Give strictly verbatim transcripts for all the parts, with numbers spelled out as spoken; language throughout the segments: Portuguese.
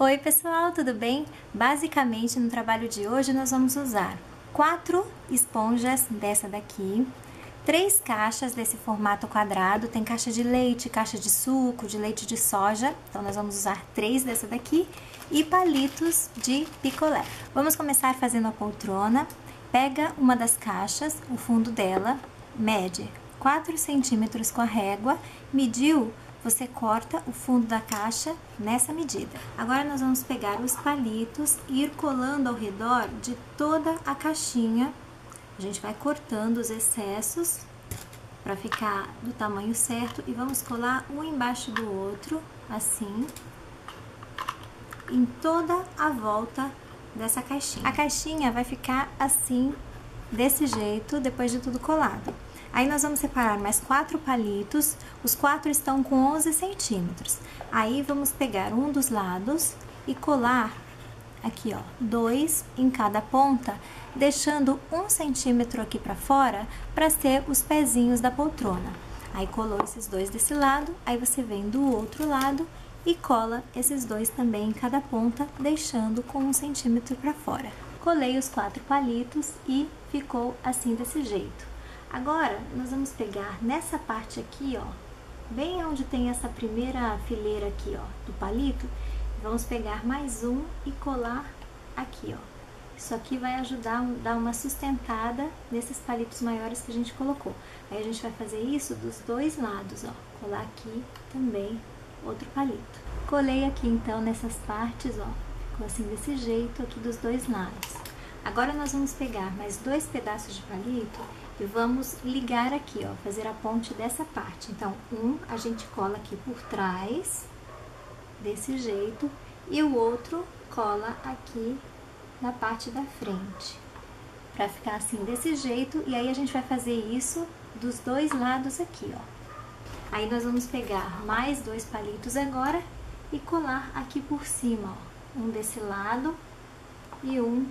Oi pessoal, tudo bem? Basicamente no trabalho de hoje nós vamos usar quatro esponjas dessa daqui, três caixas desse formato quadrado, tem caixa de leite, caixa de suco, de leite de soja, então nós vamos usar três dessa daqui e palitos de picolé. Vamos começar fazendo a poltrona. Pega uma das caixas, o fundo dela, mede quatro centímetros com a régua, mediu, você corta o fundo da caixa nessa medida. Agora nós vamos pegar os palitos e ir colando ao redor de toda a caixinha. A gente vai cortando os excessos para ficar do tamanho certo e vamos colar um embaixo do outro, assim, em toda a volta dessa caixinha. A caixinha vai ficar assim, desse jeito, depois de tudo colado. Aí nós vamos separar mais quatro palitos, os quatro estão com onze centímetros. Aí vamos pegar um dos lados e colar aqui, ó, dois em cada ponta, deixando um centímetro aqui pra fora para ser os pezinhos da poltrona. Aí colou esses dois desse lado, aí você vem do outro lado e cola esses dois também em cada ponta, deixando com um centímetro para fora. Colei os quatro palitos e ficou assim desse jeito. Agora, nós vamos pegar nessa parte aqui, ó, bem onde tem essa primeira fileira aqui, ó, do palito, vamos pegar mais um e colar aqui, ó. Isso aqui vai ajudar a dar uma sustentada nesses palitos maiores que a gente colocou. Aí a gente vai fazer isso dos dois lados, ó, colar aqui também outro palito. Colei aqui então nessas partes, ó, ficou assim desse jeito aqui dos dois lados. Agora nós vamos pegar mais dois pedaços de palito e vamos ligar aqui, ó, fazer a ponte dessa parte. Então, um a gente cola aqui por trás, desse jeito, e o outro cola aqui na parte da frente, pra ficar assim desse jeito. E aí a gente vai fazer isso dos dois lados aqui, ó. Aí nós vamos pegar mais dois palitos agora e colar aqui por cima, ó, um desse lado e um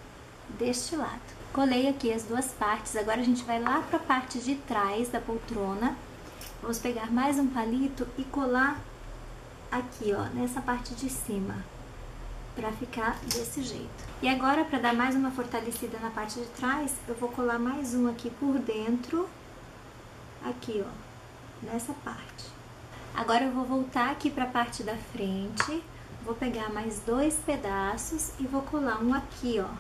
deste lado. Colei aqui as duas partes, agora a gente vai lá para a parte de trás da poltrona. Vamos pegar mais um palito e colar aqui, ó, nessa parte de cima, para ficar desse jeito. E agora, para dar mais uma fortalecida na parte de trás, eu vou colar mais um aqui por dentro, aqui, ó, nessa parte. Agora eu vou voltar aqui para a parte da frente, vou pegar mais dois pedaços e vou colar um aqui, ó,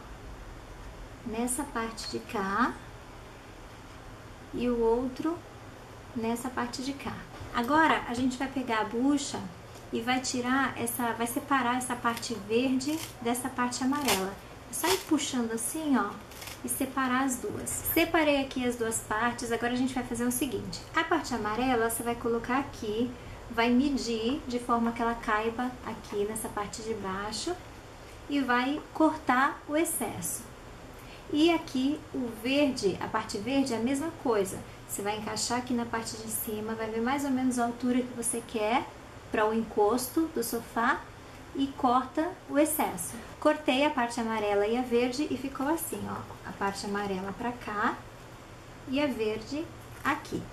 nessa parte de cá e o outro nessa parte de cá. Agora a gente vai pegar a bucha e vai tirar essa, vai separar essa parte verde dessa parte amarela. É só ir puxando assim, ó, e separar as duas. Separei aqui as duas partes, agora a gente vai fazer o seguinte: a parte amarela você vai colocar aqui, vai medir de forma que ela caiba aqui nessa parte de baixo e vai cortar o excesso. E aqui o verde, a parte verde é a mesma coisa. Você vai encaixar aqui na parte de cima, vai ver mais ou menos a altura que você quer para o encosto do sofá e corta o excesso. Cortei a parte amarela e a verde e ficou assim, ó, a parte amarela para cá e a verde aqui.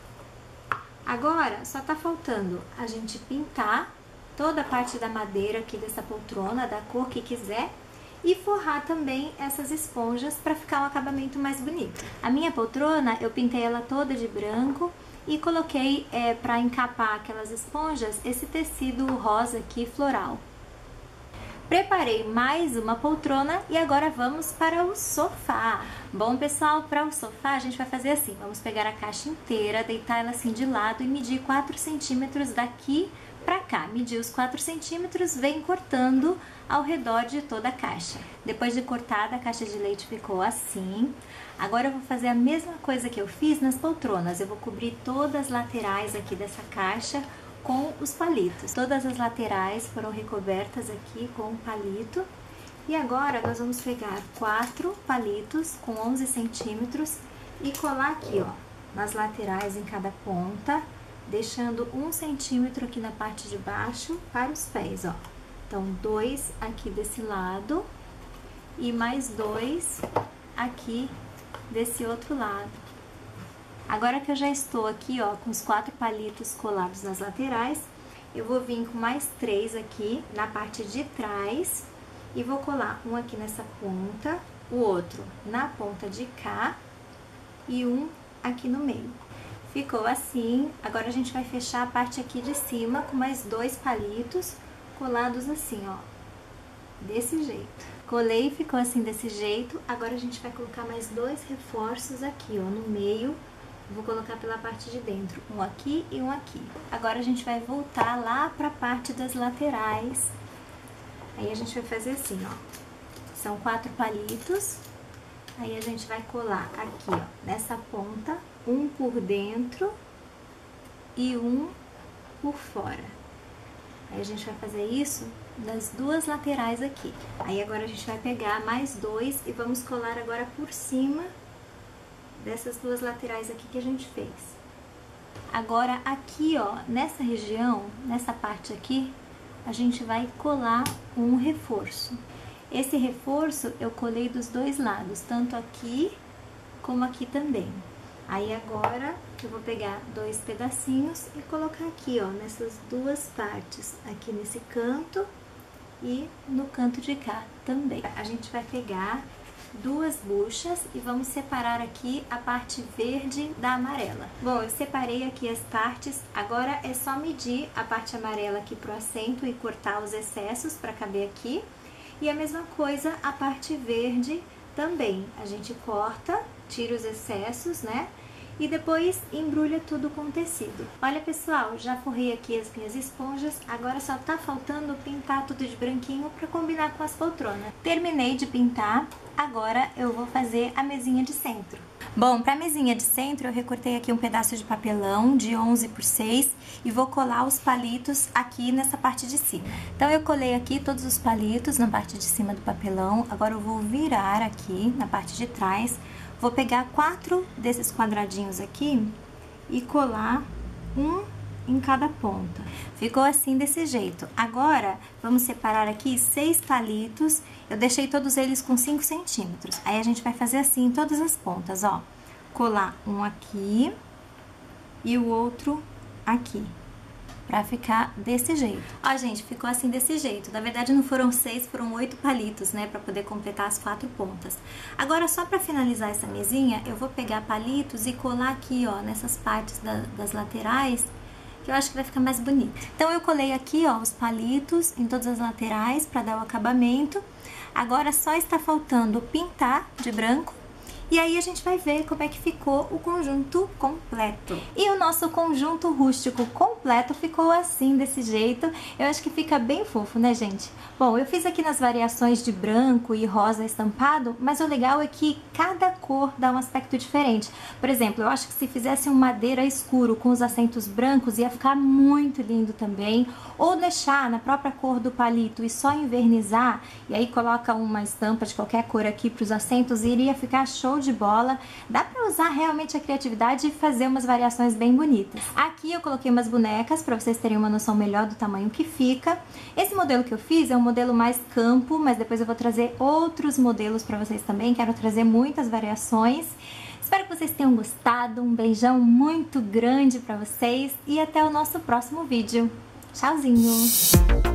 Agora só tá faltando a gente pintar toda a parte da madeira aqui dessa poltrona, da cor que quiser, e forrar também essas esponjas para ficar um acabamento mais bonito. A minha poltrona, eu pintei ela toda de branco e coloquei é, para encapar aquelas esponjas esse tecido rosa aqui floral. Preparei mais uma poltrona e agora vamos para o sofá. Bom pessoal, para o sofá a gente vai fazer assim, vamos pegar a caixa inteira, deitar ela assim de lado e medir quatro centímetros daqui pra cá. Medir os quatro centímetros, vem cortando ao redor de toda a caixa. Depois de cortada, a caixa de leite ficou assim. Agora eu vou fazer a mesma coisa que eu fiz nas poltronas. Eu vou cobrir todas as laterais aqui dessa caixa com os palitos. Todas as laterais foram recobertas aqui com o palito. E agora nós vamos pegar quatro palitos com onze centímetros e colar aqui, ó, nas laterais em cada ponta, deixando um centímetro aqui na parte de baixo para os pés, ó. Então, dois aqui desse lado e mais dois aqui desse outro lado. Agora que eu já estou aqui, ó, com os quatro palitos colados nas laterais, eu vou vir com mais três aqui na parte de trás e vou colar um aqui nessa ponta, o outro na ponta de cá e um aqui no meio. Ficou assim. Agora a gente vai fechar a parte aqui de cima com mais dois palitos colados assim, ó, desse jeito. Colei e ficou assim desse jeito. Agora a gente vai colocar mais dois reforços aqui, ó, no meio. Vou colocar pela parte de dentro, um aqui e um aqui. Agora a gente vai voltar lá pra parte das laterais. Aí a gente vai fazer assim, ó. São quatro palitos. Aí a gente vai colar aqui, ó, nessa ponta, um por dentro e um por fora. Aí a gente vai fazer isso nas duas laterais aqui. Aí agora a gente vai pegar mais dois e vamos colar agora por cima dessas duas laterais aqui que a gente fez. Agora aqui, ó, nessa região, nessa parte aqui, a gente vai colar um reforço. Esse reforço eu colei dos dois lados, tanto aqui como aqui também. Aí agora eu vou pegar dois pedacinhos e colocar aqui, ó, nessas duas partes, aqui nesse canto e no canto de cá também. A gente vai pegar duas buchas e vamos separar aqui a parte verde da amarela. Bom, eu separei aqui as partes, agora é só medir a parte amarela aqui pro assento e cortar os excessos para caber aqui. E a mesma coisa a parte verde também, a gente corta, tira os excessos, né? E depois embrulha tudo com tecido. Olha, pessoal, já forrei aqui as minhas esponjas, agora só tá faltando pintar tudo de branquinho para combinar com as poltronas. Terminei de pintar, agora eu vou fazer a mesinha de centro. Bom, para a mesinha de centro eu recortei aqui um pedaço de papelão de onze por seis e vou colar os palitos aqui nessa parte de cima. Então eu colei aqui todos os palitos na parte de cima do papelão, agora eu vou virar aqui na parte de trás. Vou pegar quatro desses quadradinhos aqui e colar um em cada ponta. Ficou assim desse jeito. Agora, vamos separar aqui seis palitos. Eu deixei todos eles com cinco centímetros. Aí a gente vai fazer assim em todas as pontas, ó. Colar um aqui e o outro aqui. Pra ficar desse jeito. Ó, gente, ficou assim desse jeito. Na verdade, não foram seis, foram oito palitos, né? Pra poder completar as quatro pontas. Agora, só pra finalizar essa mesinha, eu vou pegar palitos e colar aqui, ó, nessas partes da, das laterais, que eu acho que vai ficar mais bonito. Então, eu colei aqui, ó, os palitos em todas as laterais pra dar o acabamento. Agora, só está faltando pintar de branco. E aí a gente vai ver como é que ficou o conjunto completo. E o nosso conjunto rústico completo ficou assim, desse jeito. Eu acho que fica bem fofo, né, gente? Bom, eu fiz aqui nas variações de branco e rosa estampado, mas o legal é que cada cor dá um aspecto diferente. Por exemplo, eu acho que se fizesse um madeira escuro com os acentos brancos ia ficar muito lindo também. Ou deixar na própria cor do palito e só envernizar, e aí coloca uma estampa de qualquer cor aqui para os acentos, iria ficar show de bola. Dá pra usar realmente a criatividade e fazer umas variações bem bonitas. Aqui eu coloquei umas bonecas pra vocês terem uma noção melhor do tamanho que fica. Esse modelo que eu fiz é um modelo mais campo, mas depois eu vou trazer outros modelos pra vocês também. Quero trazer muitas variações. Espero que vocês tenham gostado. Um beijão muito grande pra vocês e até o nosso próximo vídeo. Tchauzinho!